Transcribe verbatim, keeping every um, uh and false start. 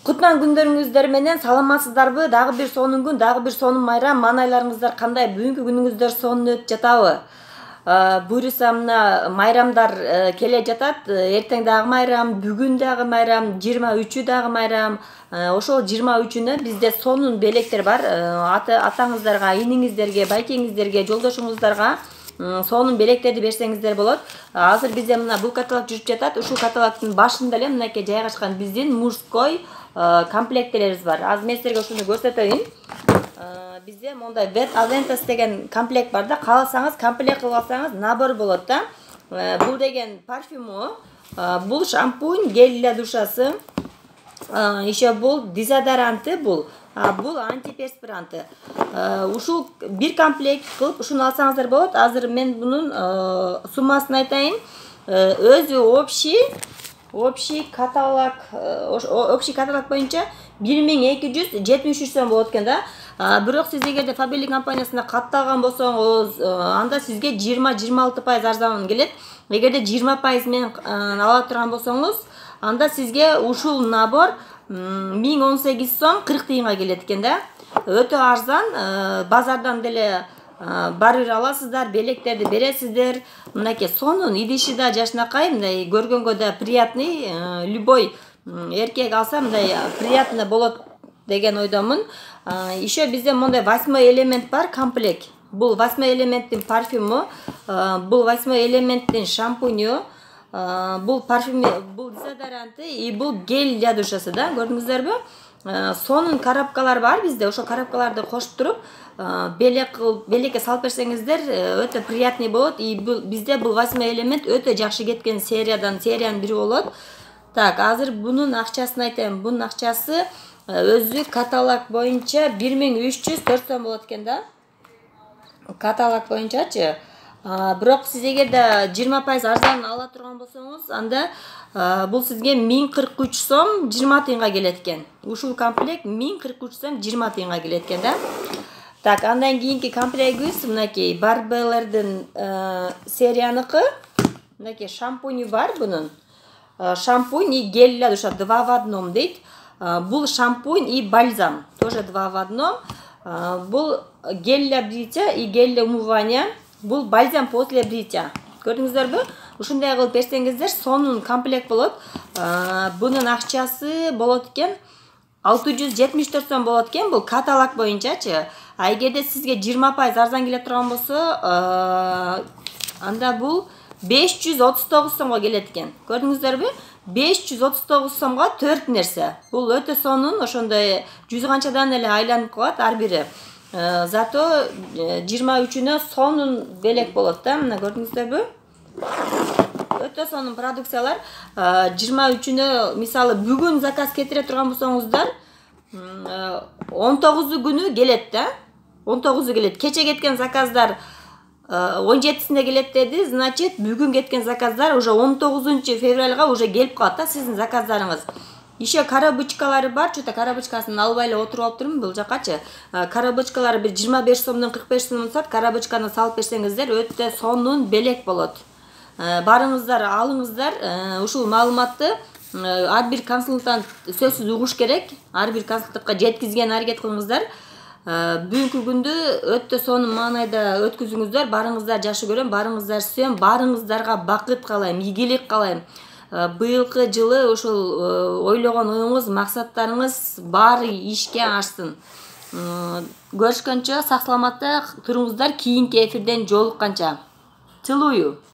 Кутман күндөрүңүздөр менен саламатсыздарбы? Дагы бир сонун күн, дагы бир сонун майрам. Маанайларыңыздар кандай? Бүгүнкү күнүңүздөр сонун өтүп жатабы? Буюрса мына майрамдар келе жатат. Эртең дагы майрам, бүгүн дагы майрам, жыйырма үчү дагы майрам. Ошол жыйырма үчүнө бизде сонун белектер бар. Атаңыздарга, иниңиздерге, байкеңиздерге, жолдошуңуздарга сонун белектерди берсеңиздер болот. Азыр бизде мына бул каталог жүрүп жатат. Ушул каталогдун башында эле мынакей жайгашкан биздин мужской комплекттерибиз бар. Азыр мен силерге ушуну көрсөтөйүн. Бизде мондай Wet Aventus деген комплект бар да, кааласаңыз комплект кылып алсаңыз набор болот да. Бул деген парфюму, бул шампунь, гель для душасы, еще бул дезодоранты, бул бул антиперспиранты. Ушул бир комплект кылып ушуну алсаңыздар болот. Азыр мен бунун суммасын айтайын. Өзү общий общий каталог общий каталог боюнча бир миң эки жүз жетимиш үч сом болот экен да. Бирок сиз эгерде Faberlic компаниясына катталган болсоңуз, анда сизге жыйырма жыйырма алты пайыз арзан келет. Эгерде жыйырма пайыз менен ала турган болсоңуз, анда сизге ушул набор миң он сегиз сом кырк тыйынга келет экен да. Өтө арзан, базардан деле барып аласыздар, белектерди бересиздер. Мынакей сонун, идиши да жашнакай, мындай көргөнгө да приятный, любой эркек алса мындай приятно болот деген ойдомун. Еще бизде мондай восьмой элемент бар комплект. Бул восьмой элементтин парфюму, бул восьмой элементтин шампуню, бул парфюм, бул дезодоранты и бул гель для душасы да. Көрдүңүздөрбү? Сонун коробкалар бар бизде. Ошол коробкаларды кошуп туруп, белек белекке салып берсеңиздер, өтө приятный болот. И бизде бул восьмой элемент өтө жакшы кеткен сериядан, сериянын бири болот. Так, азыр бунун акчасын айтайын. Бунун акчасы өзү каталог боюнча бир миң үч жүз төрт сом болот экен да. Каталог боюнчачы. Бирок сиз эгерде жыйырма пайыз арзан ала турган болсоңуз, анда бул сизге миң кырк үч сом жыйырма тыйынга келет экен. Ушул комплект миң кырк үч сом жыйырма тыйынга келет экен да. Так, андан кийинки комплектибиз мынакей Барбелердин серияныкы. Мынакей шампуню бар бунун. Шампунь и гель для душа два в одном дейт. Бул шампунь и бальзам тоже два в одном. Бул гель для бритья и гель для умывания. Бул бальзам после бритья. Көрдүңүздөрбү? Ушундай кылып берсеңиздер сонун комплект болот. Бунун акчасы болот экен алты жүз жетимиш төрт сом болот экен, бул каталог боюнчачы. А эгерде сизге жыйырма пайыз арзан келе турган болсо, анда бул беш жүз отуз тогуз сомго келет экен. Көрдүңүздөрбү? беш жүз отуз тогуз сомго төрт нерсе. Бул өтө сонун, ошондой жүз канчадан эле айланып калат ар бири. Зато жыйырма үчүнө сонун белек болот да. Мына көрдүңүздөрбү? Өтө сонун продукциялар. жыйырма үчүнө мисалы бүгүн заказ кетире турган болсоңуздар, он тогузу күнү келет да. он тогузу келет. Кече кеткен заказдар он жетисинде келет деди, значит бүгүн кеткен заказдар уже он тогузунчу февралга уже келип калат да сиздин заказдарыңыз. Еще коробочкалары бар, чөтө коробочкасын албай эле отуруп алып турмун бул жакачы. Коробочкалары бир жыйырма беш сомдон кырк беш сомдон сат, коробочканы салып берсеңиздер өтө сонун белек болот. Барыңыздар, алыңыздар. Ушул маалыматты ар бир консультант сөзсүз угуш керек. Ар бир консультантка жеткизген аракет кылыңыздар. Бүгүнкү күндү өтө сонун маанайда өткүзүңүздөр. Барыңыздар, жакшы көрөм, барыңыздар, сүйөм, барыңыздарга бакыт каалайм, ийгилик каалайм. Быйылкы жылы ошол ойлогон оюңуз, максаттарыңыз баары ишке ашсын. Көрүшкөнчө сак саламатта туруңуздар, кийинки эфирден жолукканча. Целую.